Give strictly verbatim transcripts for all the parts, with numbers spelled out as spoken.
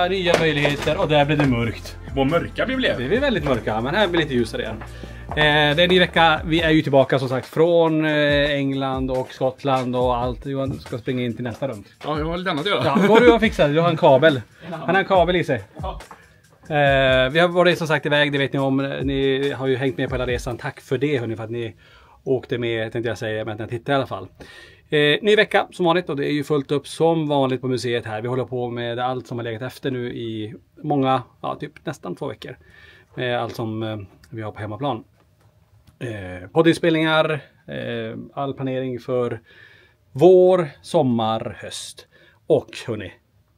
nya, nya möjligheter och där blev det mörkt. Vad mörka vi blev. Vi är väldigt mörka, men här blir lite ljusare igen. Eh, det är en ny vecka. Vi är ju tillbaka som sagt från eh, England och Skottland och allt. Johan ska springa in till nästa rum. Ja, jag har lite annat att göra. Ja, vad du har fixat? Du har en kabel. Han har en kabel i sig. Ja. Eh, vi har varit som sagt iväg, det vet ni om. Ni har ju hängt med på hela resan. Tack för det hörni, för att ni åkte med, tänkte jag säga, men att ni tittade i alla fall. Eh, ny vecka som vanligt och det är ju fullt upp som vanligt på museet här. Vi håller på med allt som har legat efter nu i många, ja typ nästan två veckor. Med allt som eh, vi har på hemmaplan. Eh, poddinspelningar, eh, all planering för vår, sommar, höst. Och hörni,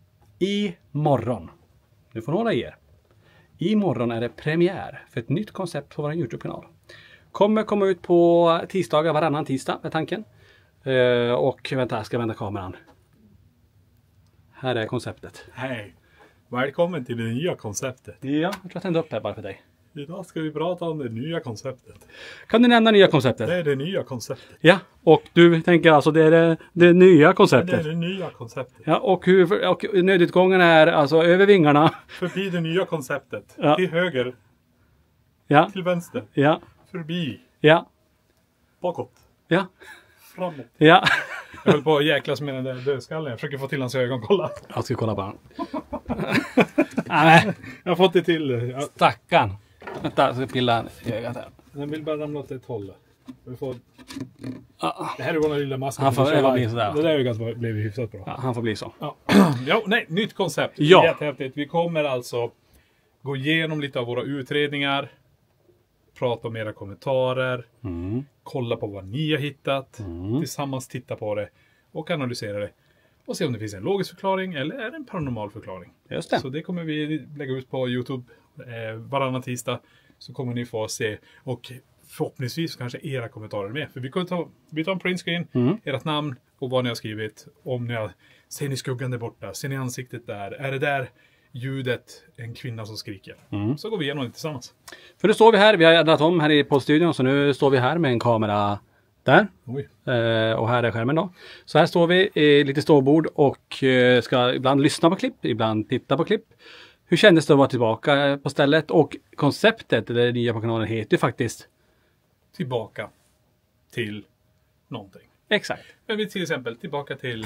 imorgon, nu får några er. Imorgon är det premiär för ett nytt koncept på vår YouTube-kanal. Kommer komma ut på tisdagar, varannan tisdag är tanken. Uh, och vänta, jag ska vända kameran. Här är konceptet. Hej! Välkommen till det nya konceptet. Ja, jag tror jag tände upp här bara för dig. Idag ska vi prata om det nya konceptet. Kan du nämna nya konceptet? Det är det nya konceptet. Ja, och du tänker alltså det är det, det nya konceptet. Det är det nya konceptet. Ja, och, hur, och nödutgången är alltså över vingarna. Förbi det nya konceptet. Ja. Till höger. Ja, Till vänster. ja, Förbi. ja, Bakåt. ja, Framåt. ja. Jag höll på att jäklas med den där dödskallen. Jag försöker få till hans ögon. Kolla. Jag ska kolla på den. Nej, Jag har fått det till. Ja. stackarn. Vänta, jag ska pilla i ögat här. Den vill bara ramla åt ett håll. Vi får... Ja, Det här är vår lilla mask. Han får- det var min sådär. Det där ögat var- blev hyfsat bra. ja, han får bli så. Ja. ja, nej, nytt koncept. Ja. Jättehäftigt. Vi kommer alltså gå igenom lite av våra utredningar. Prata om era kommentarer. Mm. Kolla på vad ni har hittat. Mm. Tillsammans titta på det. Och analysera det. Och se om det finns en logisk förklaring eller är det en paranormal förklaring. Just det. Så det kommer vi lägga ut på YouTube eh, varannan tisdag. Så kommer ni få se. Och förhoppningsvis kanske era kommentarer med. För vi kommer ta, vi tar en printscreen. Mm. Ert namn och vad ni har skrivit. Om ni har, ser ni skuggan där borta? Ser ni ansiktet där? Är det där ljudet en kvinna som skriker? Mm. Så går vi igenom det tillsammans. För nu står vi här, vi har ändrat om här i poddstudion, så nu står vi här med en kamera där. Oj. Eh, och här är skärmen då. Så här står vi i lite ståbord och eh, ska ibland lyssna på klipp, ibland titta på klipp. Hur kändes det att vara tillbaka på stället? Och konceptet, det nya på kanalen, heter ju faktiskt... Tillbaka till någonting. Exakt. Men vi till exempel tillbaka till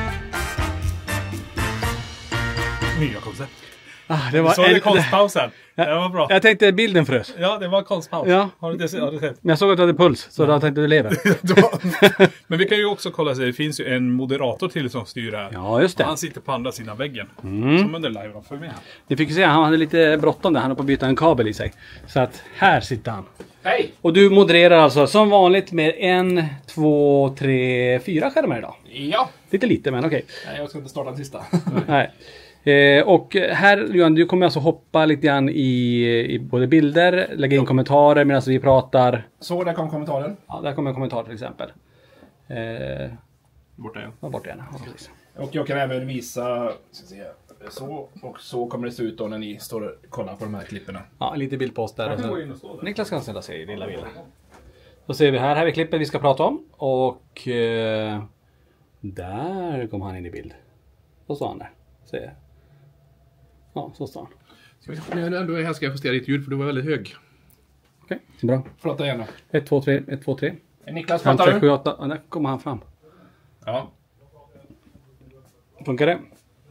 nya koncept. Ah, det var Så är det en- konstpausen. Det var bra. Jag tänkte bilden frös. Ja, det var konstpaus. Ja. Har du det har du sett? Men jag såg att du hade puls, så då tänkte du lever. Men vi kan ju också kolla sig. Det finns ju en moderator till som styr här. Ja, just det. Han sitter på andra sidan väggen. Mm. Som under live. För mig. Ni fick ju se, han hade lite bråttom där. Han har på att byta en kabel i sig. Så att här sitter han. Hej! Och du modererar alltså som vanligt med en, två, tre, fyra skärmar idag. Ja. Lite lite, men okej. Nej, jag ska inte starta den sista. Nej. Eh, och här Johan, du kommer alltså hoppa lite grann i, i både bilder, lägga in kommentarer medan vi pratar. Så, där kom kommentaren. Ja, där kommer en kommentar till exempel. Eh, Borta igen. var bort igen. Ja, precis. Och jag kan även visa ska se, så, och så kommer det se ut då när ni står och kollar på de här klipperna. Ja, lite bildpost där. Jag Och kan gå så. in och stå där. Niklas kan ställa sig i lilla bilden. Då ser vi här, här är klippet vi ska prata om. Och eh, där kom han in i bild. Så står han där. Se. Ja, så står han. Men ändå här ska jag justera ditt ljud för du var väldigt hög. Okej, bra. Prata gärna. ett, två, tre, ett, två, tre. Niklas, fem, pratar sex, sju, du? åtta. Ja, där kommer han fram. Ja. Funkar det?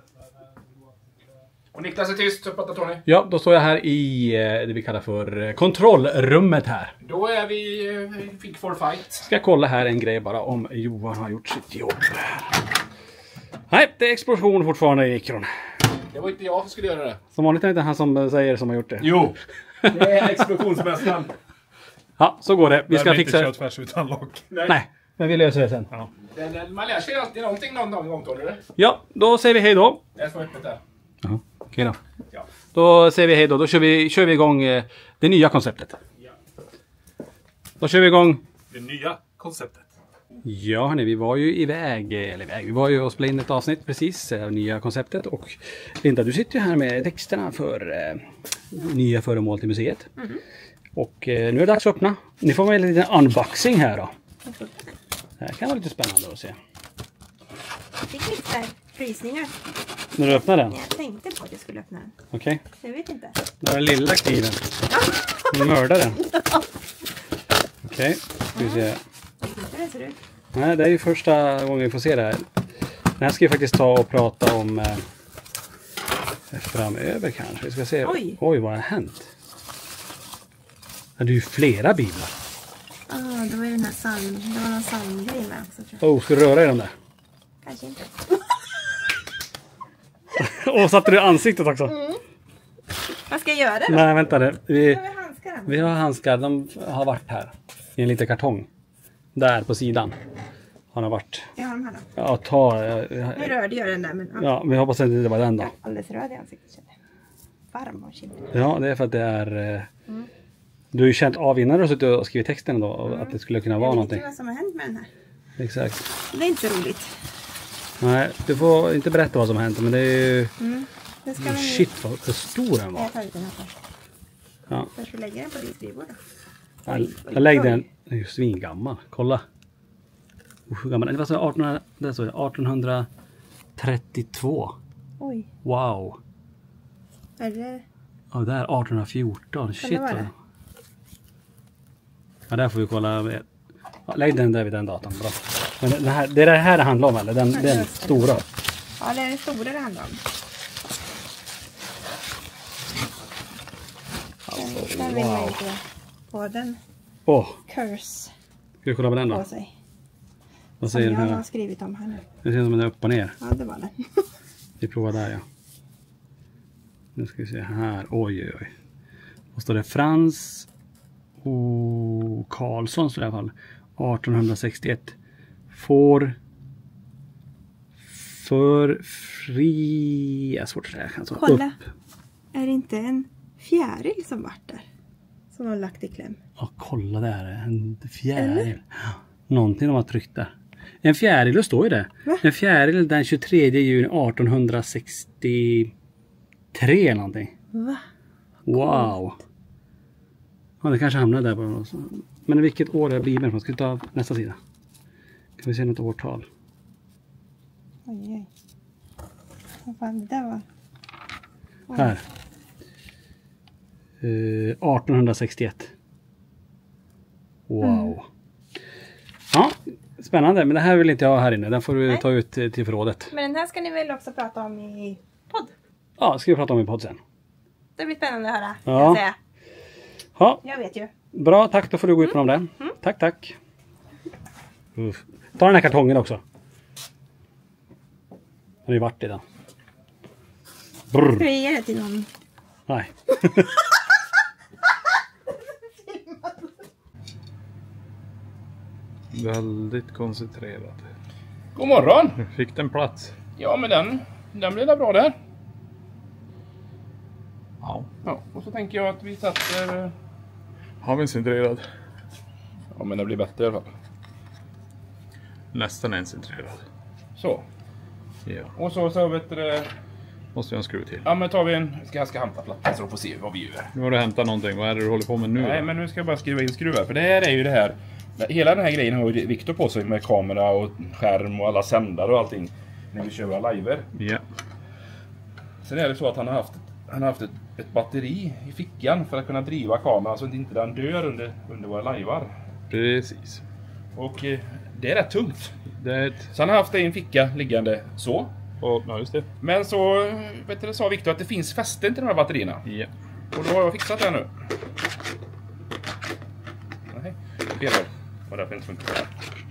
Och Niklas är tyst, så pratar Tony. Ja, då står jag här i eh, det vi kallar för eh, kontrollrummet här. Då är vi eh, Fick for fight. Ska jag kolla här en grej bara om Johan har gjort sitt jobb. Nej, det är explosion fortfarande i mikron. Det var inte jag som skulle göra det. Som vanligt är det inte han som säger som har gjort det. Jo! Det är explosionsmästaren. Ja, så går det. Vi ska Jag fixa det. Inte köttfärs utan lock. Nej, men vi löser det sen. Ja. Den- Man lär sig alltid någonting någon gång, Tony. eller? Ja, då säger vi hej då. Det får öppet där. Ja, okej då. Ja. Då säger vi hej då. Då kör vi, kör vi igång eh, det nya konceptet. Ja. Då kör vi igång. Det nya konceptet. Ja, hörni, vi var ju iväg, eller iväg, vi var ju och spelade in ett avsnitt precis, av nya konceptet. Och Linda, du sitter ju här med texterna för eh, nya föremål till museet. Mm. Och eh, nu är det dags att öppna. Ni får med en liten unboxing här då. Det här kan vara lite spännande att se. fick lite så här frysningar. När du öppnar den? Jag tänkte på att jag skulle öppna den. Okej. Jag vet inte. Det är den lilla kniven. Mördaren. Okej, ska vi se. Hur det ser ut. Nej, det är ju första gången vi får se det här. Den här ska vi faktiskt ta och prata om eh, framöver kanske. Vi ska se. Oj. Oj, vad har hänt? Ja, det är ju flera biblar. Ja, ah, det var ju den här psalm. Det var någon psalmgrej med också, tror jag. Oh, ska du röra i den där? Kanske inte. Åh, satte du i ansiktet också? Mm. Vad ska jag göra då? Nej, vänta det. Vi, Jag har handskar. vi har handskar. De har varit här. I en liten kartong. Där på sidan. Har de varit. Jag har de här då. Ja, ta. Jag, Nu jag, rörde jag den där, men ja. ja, vi hoppas att det inte var den då. Jag är alldeles röd i ansiktet, känner jag. Varm och kind. Ja, det är för att det är... Eh, Mm. Du har ju känt av innan du har suttit och skrivit texten då. Och att det skulle kunna vara Jag vet någonting. inte vad som har hänt med den här. Exakt. Det är inte så roligt. Nej, du får inte berätta vad som har hänt. Men det är ju... Mm. Det ska vi... Shit vad för stor den var. Jag tar ut den här först. Ja. Först vi lägger den på din skrivbord då. Jag, jag lägger den. Den är ju svingammal. Kolla. Oh, hur gammal. Det var så artonhundra, det så, artonhundratrettiotvå. Oj. Wow. Är det... Ja, det är artonhundrafjorton. Shit vara vad... det? Ja, där får vi kolla. Ja, lägg den där vid den datorn. Bra. Men den här, det är det här det handlar om eller? Den, Ja, den just det. stora. Ja, det är den stora det handlar om. Den, den vill man wow. inte få den Åh, curse ska vi kolla på den på då? sig. Vad Som säger jag den har här? skrivit om här nu. Det ser ut som den är upp och ner. Ja, det var den. Vi provar där ja. Nu ska vi se här. Oj oj oj. Vad står det? Frans och Karlsson i alla fall. artonhundrasextioett. Får för fri... Jag är svårt att säga. Alltså, Kolla. upp. Är det inte en fjäril som vart där? Som har lagt i kläm. Ja, kolla där. En fjäril. Någonting de har tryckt där. En fjäril, det står ju det. Va? En fjäril den tjugotredje juni artonhundrasextiotre eller någonting. Va? Wow. Ja, det kanske hamnar där på. Men vilket år är Bibeln från? Ska vi ta nästa sida? Kan vi se något årtal? Oj, oj. Vad fan det där var? Oj. Här. Uh, artonhundrasextioett. Wow. Mm. Ja, spännande. Men det här vill inte jag ha här inne. Den får du Nej. ta ut till, till förrådet. Men den här ska ni väl också prata om i podd? Ja, ska vi prata om i podd sen. Det blir spännande att höra. Ja. Jag, säga. Ja, jag vet ju. bra. Tack, då får du gå ut på dem där. Tack, tack. Uff. Ta den här kartongen också. Den har ju varit i den. Ska Brr. vi ge det till någon? Nej. Väldigt koncentrerad. God morgon! Nu fick den plats. Ja, men den, den blir där bra där. Ja. Ja, och så tänker jag att vi sätter... Har vi centrerad? Ja, men det blir bättre i alla fall. Nästan en centrerad. Så. Ja. Och så, så vet du... Måste jag en skruv till. Ja, men tar vi en... Ska jag ska hämta plattan så de får se vad vi gör. Nu har du hämtat någonting. Vad är det du håller på med nu? Nej, då? men nu ska jag bara skruva in skruvar. För det här är ju det här... Hela den här grejen har ju Viktor på sig med kamera och skärm och alla sändare och allting. När vi kör våra liver. Ja. Sen är det så att han har haft, han har haft ett, ett batteri i fickan för att kunna driva kameran så att inte den dör under, under våra livar. Precis. Och eh, det är rätt tungt. Det är ett... Så han har haft det i en ficka liggande så. Och, ja, just det. Men så vet du, sa Viktor att det finns fästen till de här batterierna. Ja. Och då har jag fixat det nu. Nej, fel håll. Vad därför inte funkar.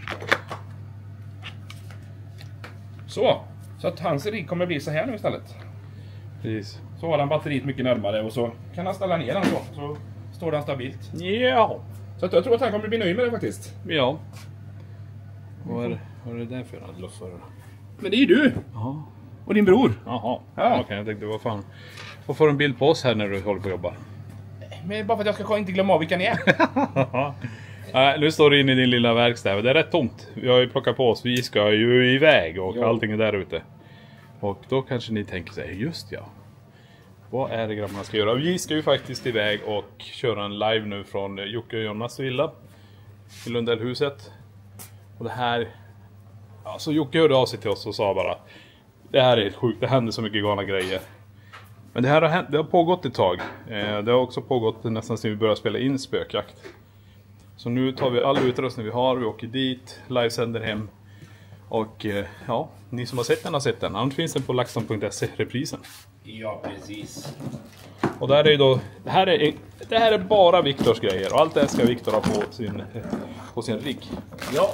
Så. Så att hans rigg kommer bli så här nu istället. Precis. Så har han batteriet mycket närmare och så kan han ställa ner den så. Så står den stabilt. Ja. Så att jag tror att han kommer bli nöjd med det faktiskt. Ja. Vad är det, vad är det där för en luffare? Men det är ju du! Ja. Och din bror. Jaha. Ja. Okej, jag tänkte vad fan. Vad får du en bild på oss här när du håller på att jobba? Men bara för att jag ska inte glömma av vilka ni är. Nej, nu står du inne i din lilla verkstad. Det är rätt tomt. Vi har ju plockat på oss. Vi ska ju iväg och Ja. allting är där ute. Och då kanske ni tänker sig, just ja. Vad är det grabbarna ska göra? Vi ska ju faktiskt iväg och köra en live nu från Jocke och Jonas villa i Lundellhuset. Och det här Ja, så Jocke hörde av sig till oss och sa bara, det här är helt sjukt, det händer så mycket galna grejer. Men det här har, hänt, det har pågått ett tag. Eh, det har också pågått nästan sedan vi började spela in spökjakt. Så nu tar vi all utrustning vi har, vi åker dit, livesänder hem. Och eh, ja, ni som har sett den har sett den. Annars finns den på laxton punkt se, reprisen. Ja, precis. Och där är ju då, det här är, det här är bara Viktors grejer. Och allt det här ska Viktor ha på sin, på sin rigg. Ja.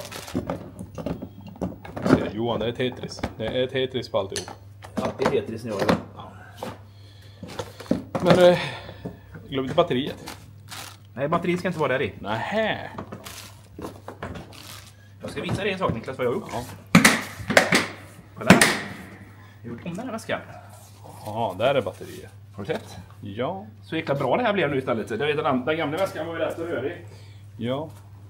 Johan, det är Tetris. Det är Tetris på alltihop. Alltid Tetris när jag är. Men eh, glöm inte batteriet. Nej, batteriet ska inte vara där i. Nähä. Jag ska visa dig en sak, Niklas, vad jag har gjort. Ja. Kolla här. Jag har gjort om den här väskan. Ja, där är batteriet. Har du sett? Ja. Så jäkla bra det här blev nu istället. Den, den, den gamla väskan var ju rätt rörig. Ja.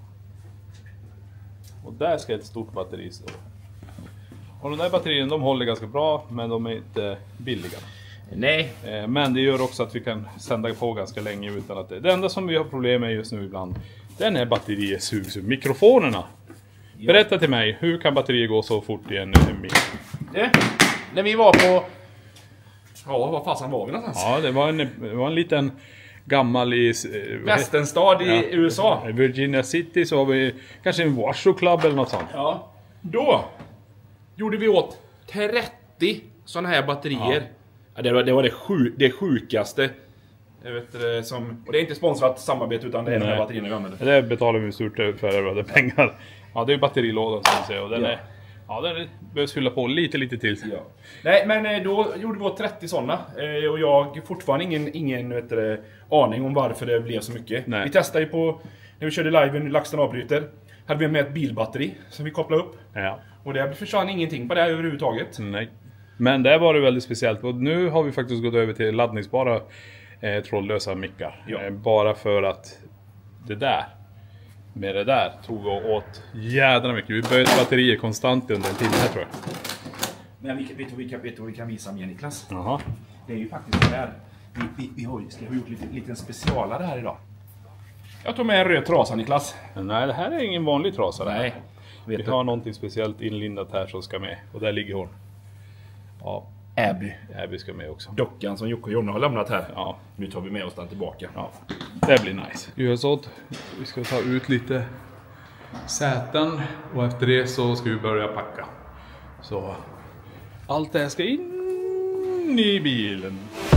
Och där ska ett stort batteri stå. Och de där batterierna, de håller ganska bra, men de är inte billiga. Nej. Eh, men det gör också att vi kan sända på ganska länge utan att det... Det enda som vi har problem med just nu ibland, den är batteriet suger mikrofonerna. Ja. Berätta till mig, hur kan batteriet gå så fort i en, en mick? Det, när vi var på... Ja, vad fasen var vi någonstans? Ja, det var en, det var en liten gammal i... Eh, Västernstad i ja, U S A. I Virginia City så har vi kanske en Washoe Club eller något sånt. Ja. Då gjorde vi åt trettio sådana här batterier. Ja. Ja, det var det, var det, sju, det sjukaste. Jag vet, det, som, och det är inte sponsrat samarbete utan det är de här batterierna vi använder. Det betalar vi stort för det pengar. Ja, det är batterilådan som vi säger. Och den, ja. är, ja, den behövs fylla på lite, lite till. Ja. Nej, men då gjorde vi åt trettio sådana. Och jag har fortfarande ingen, ingen vet du, aning om varför det blev så mycket. Nej. Vi testade ju på, när vi körde live en LaxTon avbryter. Hade vi med ett bilbatteri som vi kopplade upp. Ja. Och det försvann ingenting på det här överhuvudtaget. Nej. Men det var det väldigt speciellt. Och nu har vi faktiskt gått över till laddningsbara eh, trådlösa mickar. Ja. Eh, bara för att det där, med det där, tog åt jädra mycket. Vi böjde batterier konstant under en timme här, tror jag. Men vi, vet, du, vi, kan, vet du vad vi kan visa mer, Niklas? Jaha. Det är ju faktiskt det här. Vi, vi, vi har, ska ha gjort lite, lite specialare här idag. Jag tog med en röd trasa, Niklas. Nej, det här är ingen vanlig trasa. Nej. Vi vet har någonting speciellt inlindat här som ska med. Och där ligger hon. Ja. Abby. Abby ska med också. Dockan som Jocke och Jonna har lämnat här. Ja. Nu tar vi med oss den tillbaka. Ja. Det blir nice. Vi gör så att vi ska ta ut lite säten. Och efter det så ska vi börja packa. Så allt det här ska in i bilen.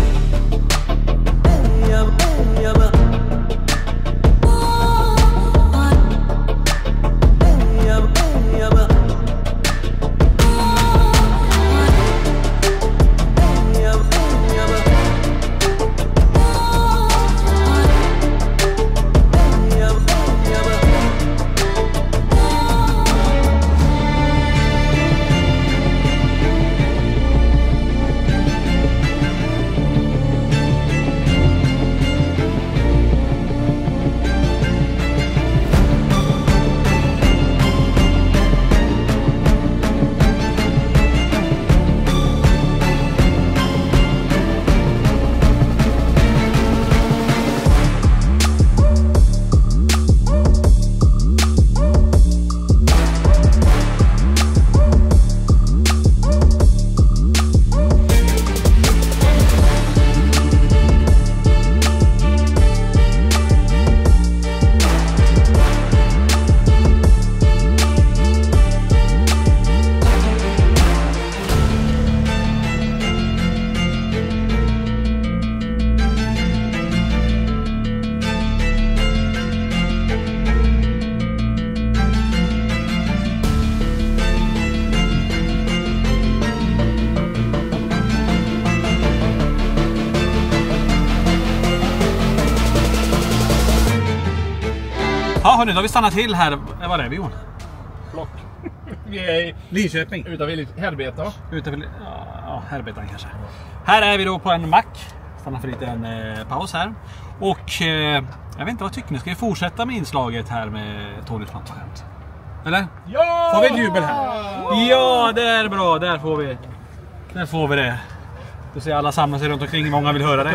Ja hörni, då har vi stannat till här. Vad är vi Johan? Flock. Vi är i Linköping. Utanför Härbeta. Utanför, ja, Härbetan kanske. Här är vi då på en mack. Stannar för lite en eh, paus här. Och eh, jag vet inte vad tycker ni? Ska vi fortsätta med inslaget här med Tonys Plantaskämt? Eller? Ja! Får vi ett jubel här? Ja, det är bra. Där får vi. Där får vi det. Du ser alla samlas sig runt omkring. Många vill höra det.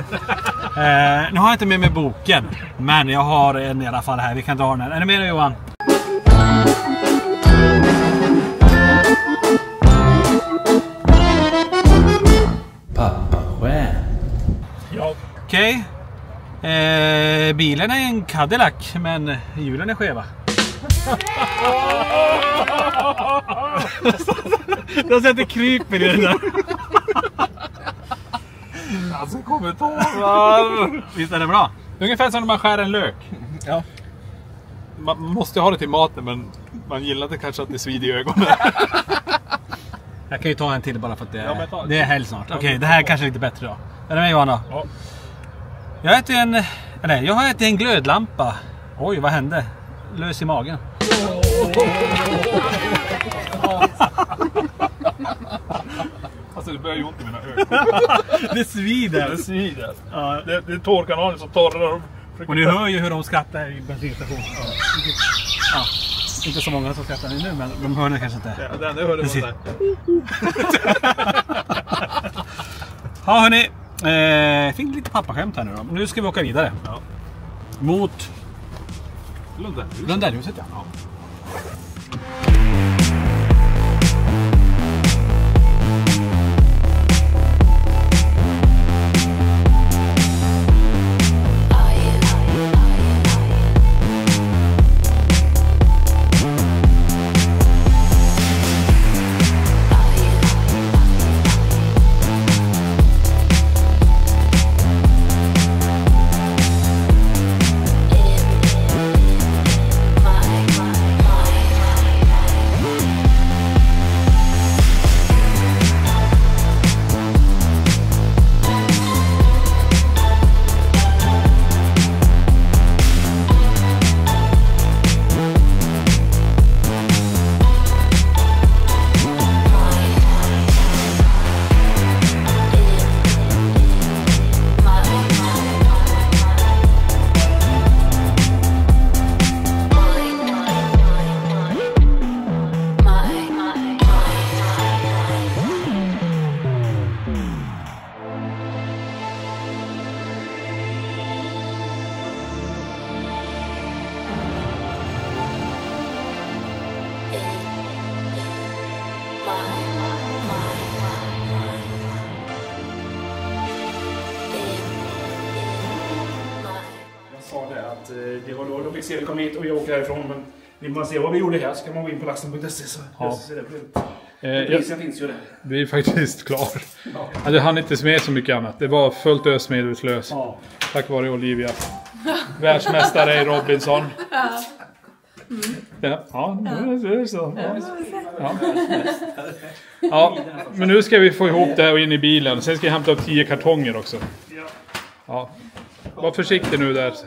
Eh, nu har jag inte med mig boken. Men jag har en i alla fall här. Vi kan dra den här. Är ni med nu Johan? okej. Okay. Eh, bilen är en Cadillac, men hjulen är skeva. Jag sätter kryper i den där. Alltså kommentarer. Visst är det bra? Ungefär som när man skär en lök. Ja. Man måste ha det till maten, men man gillar det kanske att det svider i ögonen. Jag kan ju ta en till bara för att det är, ja, ta, det är helg snart. Okej, okay, det här är kanske lite bättre då. Är det med Johanna? Ja. Jag äter en... Eller, jag har ätit en glödlampa. Oj, vad hände? Lös i magen. Alltså det börjar ju ont i mina ögon. Det svider. Det svider. Ja, det, det är tårkanalen som torrar. Och ni hör ju hur de skrattar i bensinstationen. Ja. Ja. Inte så många som skrattar nu, men de hör det kanske inte. Ja, det, det hör det bara. Ja, hörni. Eh, fick lite pappaskämt här nu då. Nu ska vi åka vidare. Ja. Mot Lundellhuset. Lundellhuset, ja. ja. Det var då de fick se vi kom hit och jag åkte härifrån. Men vill man se vad vi gjorde här så kan man gå in på lasten punkt se. Så ja. se det. Eh, Priset finns ju där. Vi är faktiskt klar. Ja. Ja, det hann inte med så mycket annat. Det var fullt ös medelslös. Ja. Tack vare Olivia. Världsmästare i Robinson. Mm. Ja, ja, det är så. Ja. Ja, men nu ska vi få ihop det här och in i bilen. Sen ska jag hämta upp tio kartonger också. Ja. Var försiktig nu där.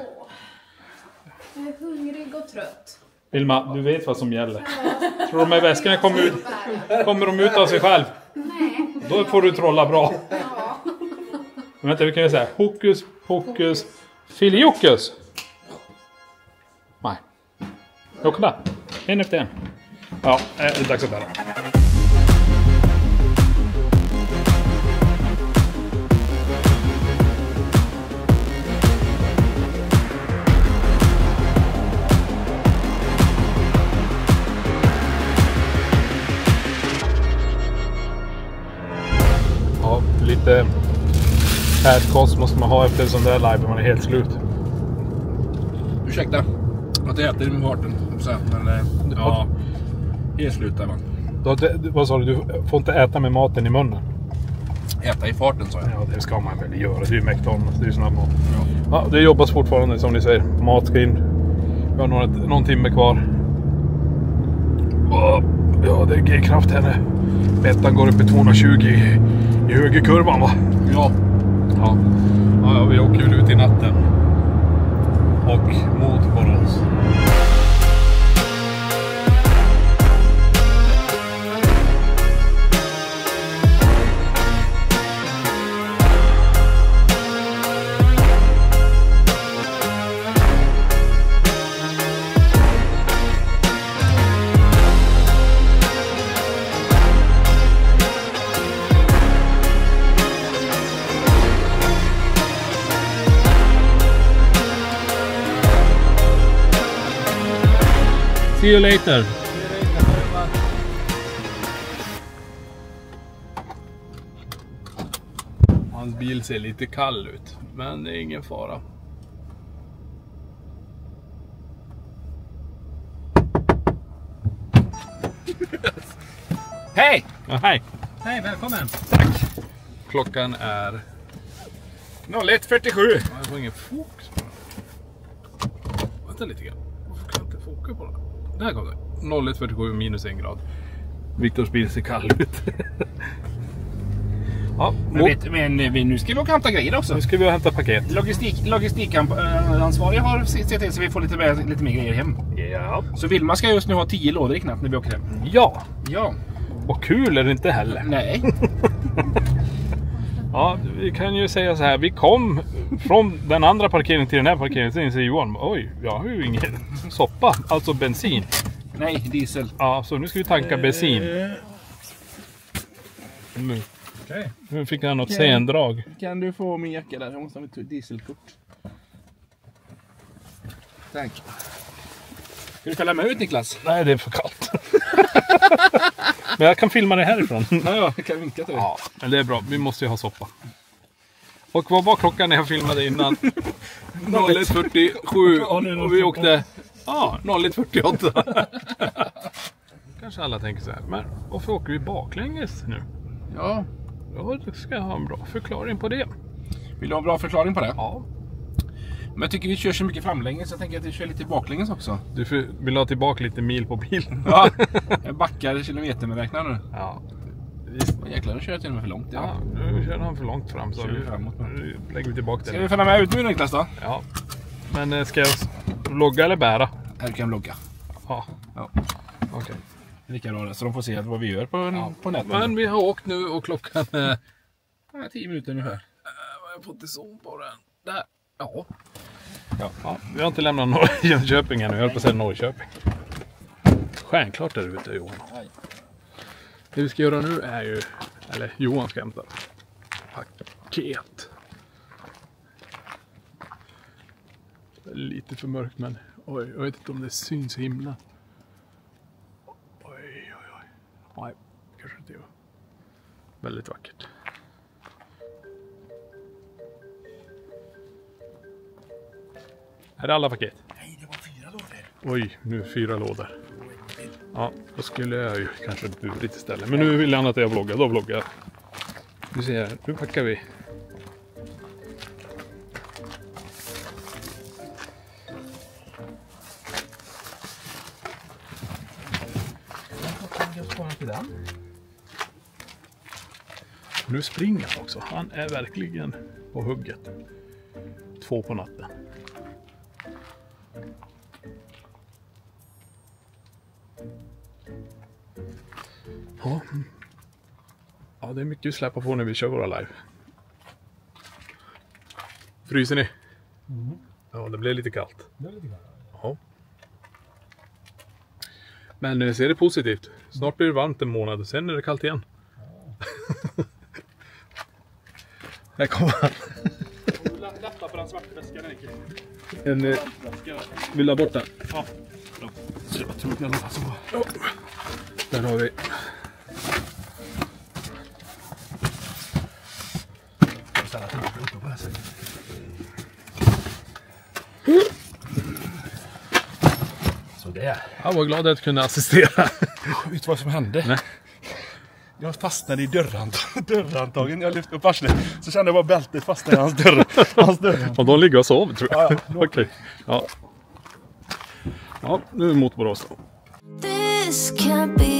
Jag är hungrig och trött. Vilma, du vet vad som gäller. Tror du de här väskorna kommer ut, kommer de ut av sig själv? Nej. Då får du trolla bra. Ja. Men vänta, vi kan ju säga hokus, pokus, filiokus. Nej. Jokla. En efter en. Ja, det är dags att bära. Ja, lite härdkost måste man ha efter en sån där live när man är helt slut. Ursäkta att jag äter i farten. Men ja, helt slut där man. Då, det, vad sa du? Du får inte äta med maten i munnen. Äta i farten, sa jag. Ja, det ska man väl göra. Det är ju McDonald's, det är ju snabb mat. Ja. Ja, det jobbas fortfarande som ni säger. Mat ska in. Vi har några, någon timme kvar. Ja, det är G-kraft här nu. Bettan går upp i tvåhundratjugo i, i högerkurvan, va? Ja. Ja. Ja, ja, vi åker ju ut i natten. Och mot Borås. See you later. Ja, Hans bil ser lite kall ut, men det är ingen fara. Hej! Ja, hej! Hej, välkommen! Tack! Klockan är... noll ett fyrtiosju. Jag får ingen fokus på den. Vänta lite grann. Varför kan jag inte foka på den? Där kom det. noll ett fyrtiosju minus en grad. Viktors bil ser kall ut. Ja, men, vet, men nu ska vi åka och hämta grejer också. Nu ska vi hämta paket. Logistik, logistikansvarig har sett till så vi får lite mer, lite mer grejer hem. Ja. Så Vilma ska just nu ha tio lådor i knappt när vi åker hem. Ja. Ja. Och kul är det inte heller. Nej. Ja, vi kan ju säga så här. Vi kom från den andra parkeringen till den här parkeringen. Sen säger Johan, oj, jag har ju ingen soppa. Alltså bensin. Nej, diesel. Ja, så nu ska vi tanka bensin. Nu. Okay. Nu fick han något kan, sendrag. Kan du få min jacka där? Jag måste ha mitt dieselkort. Tack. Ska du följa med ut, Niklas? Nej, det är för kallt. Men jag kan filma det härifrån. Ja, ja, jag kan vinka till dig. Ja, men det är bra. Vi måste ju ha soppa. Och vad var klockan när jag filmade innan? noll ett fyrtiosju och vi åkte ja, noll ett fyrtioåtta. Kanske alla tänker så här, men varför åker vi baklänges nu? Ja. Ja, då ska jag ha en bra förklaring på det. Vill du ha en bra förklaring på det? Ja. Men jag tycker vi kör så mycket framlänges så jag tänker att vi kör lite baklänges också. Du vill ha tillbaka lite mil på bilen? Ja, jag backar kilometer med räknar nu. Ja. Och jäklar, nu kör jag till och med för långt. Ja, ja nu kör han för långt fram. Så vi, framåt, nu lägger vi tillbaka det. Ska vi följa med ut nu, Niklas då? Ja. Men ska jag vlogga eller bära? Här kan jag vlogga. Ja. Ja. Okej. Okay. Lika bra, så de får se vad vi gör på, ja. på nätet. Men vi har åkt nu och klockan är... Ja, tio minuter ungefär. Äh, vad har jag fått i zoom på den? Där. Ja. Ja. Ja. Vi har inte lämnat Nor- Jönköping ännu. Jag höll på att säga Norrköping. Stjärnklart där ute, Johan. Nej. Det vi ska göra nu är ju... Eller Johan ska hämta paket. Lite för mörkt, men oj, jag vet inte om det syns himla. Oj, oj, oj. Nej, kanske inte gör. Väldigt vackert. Här är alla paket. Nej, det var fyra lådor. Oj, nu fyra lådor. Ja, då skulle jag ju kanske burit istället. Men nu vill han att jag vloggar, då vloggar jag. Du ser här, nu packar vi. Nu springer han också. Han är verkligen på hugget. Två på natten. Ja. Ja, det är mycket att släppa på när vi kör våra live. Fryser ni? Mm. Ja, det blev lite kallt. Det är lite kallt. Ja. Men eh, ser det positivt. Snart blir det varmt en månad och sen är det kallt igen. Ja. Här kommer han. Lätta på den svartväskan, Erik. En... Eh, vill du ha bort den? Ja. Så jag tror att jag låter så. Ja. Där har vi. Så där. Jag var glad att jag kunde assistera. Vet du vad som hände? Nej. Jag fastnade i dörrhandtagen. dörrhandtagen. Jag lyfte upp arslet. Så kände jag bara bältet fastnade i hans dörr. Hans dörr. Och de ligger och sover, tror jag. Ja, ja. Okej. Okay. Ja. Ja, nu är vi mot Borås då. This can't be